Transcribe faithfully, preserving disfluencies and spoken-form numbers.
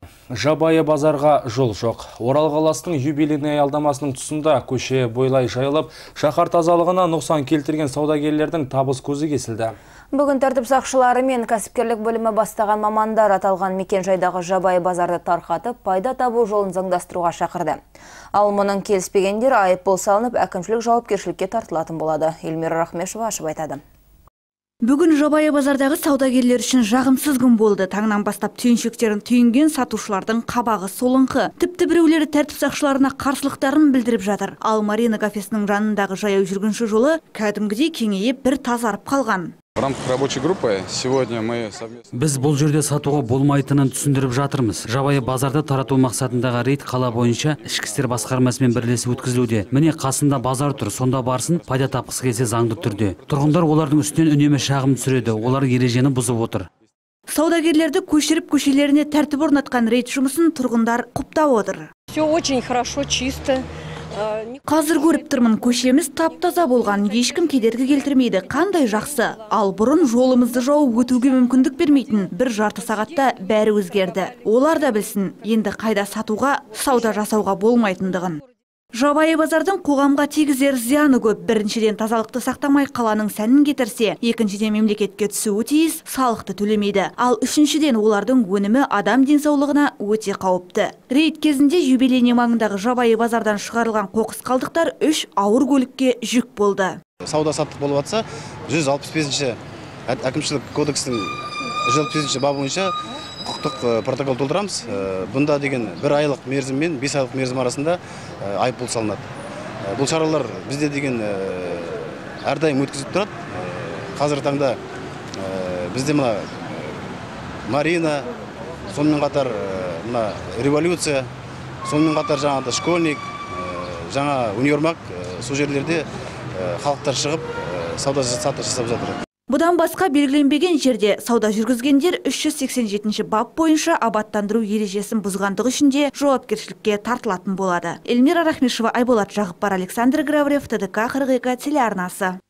Жабайы базарға жол жоқ. Орал қаласының юбилейный аялдамасының тұсында көше бойлай жайылып, шаһар тазалығына нұқсан келтірген саудагерлердің табыс көзі кесілді. Бүгін тәртіп сақшылары мен кәсіпкерлік бөлімі бастаған мамандар аталған мекен жайдағы жабайы базарды тарқатып, пайда табу жолын заңдастыруға шақырды. Ал мұның келіспегендер айыппұл салынып, әкімшілік жауапкершілікке тартылатын болады. Эльмира Рахмешева ашып айтады. Бүгін жабайы базардағы саудагерлер үшін жағымсыз күн болды. Таңнан бастап түйіншектерін түйінген сатушылардың қабағы солыңқы. Тіпті біреулері тәртіп сақшыларына қарсылықтарын білдіріп жатыр. Ал Марина кафесінің жанындағы жаяу жүргінші жолы кәдімгідей кеңейіп бір тазарып қалған. В рамках рабочей группы сегодня мы совместно... Біз бұл жерде сатуға болмайтынын түсіндіріп жатырмыз. Жабайы базарды тарату мақсатындағы рейд қала бойынша ішкі істер басқармасымен бірлесіп өткізілуде. Міне қасында базар тұр, сонда барсын пайда тапқысы келсе заңды түрде. Тұрғындар олардың үстінен үнемі шағым түсіреді, олар ережені бұзып отыр. Саудагерлерді көшіріп көшелеріне тәртіп орнатқан рейд жұмысын тұрғындар құптап отыр. Все очень хорошо, чисто. Қазір көріп тұрмын, көшеміз тап-таза болған, ешкім кедергі келтірмейді, қандай жақсы. Ал бұрын жолымызды жауып өтуге мүмкіндік бермейтін бір жарты сағатта бәрі өзгерді. Олар да білсін, енді қайда сатуға, сауда жасауға болмайтындығын. Жабайы базардың қоғамға тигізер зияны көп. Біріншіден тазалықты сақтамай қаланың сәнін кетірсе, екіншіден мемлекетке түсуі тиіс, салықты төлемейді. Ал үшіншіден олардың өнімі адам денсаулығына өте қауіпті. Рейд кезінде юбилейный маңындағы жабайы базардан шығарылған қоқыс қалдықтар үш ауыр көлікке жүк болды. Сауда саттық болып жатса, жүз алпыс бесінші әкімшілік кодекстің жүз алпыс бесінші бабы бойынша құқықтық протокол толтырамыз. Бұнда деген бір айлық мерзім мен бес айлық мерзім арасында айыппұл салынады. Бұл шаралар бізде деген әрдайым өткізіп тұрады. Қазіргі таңда бізде мына Марина, сонымен қатар мына революция, сонымен қатар жаңағыда школьник, жаңа универмаг, сол жерлерде халықтар шығып сауда саттық жасап жатыр. Бұдан басқа белгіленбеген жерде сауда жүргізгендер үш жүз сексен жетінші бап бойынша абаттандыру ережесін бұзғандығы үшін де жауапкершілікке тартылатын болады. Эльмира Рахмешева, Айболат Жағыппар, Александр Граврев, Т Д К қырық екі телеарнасы.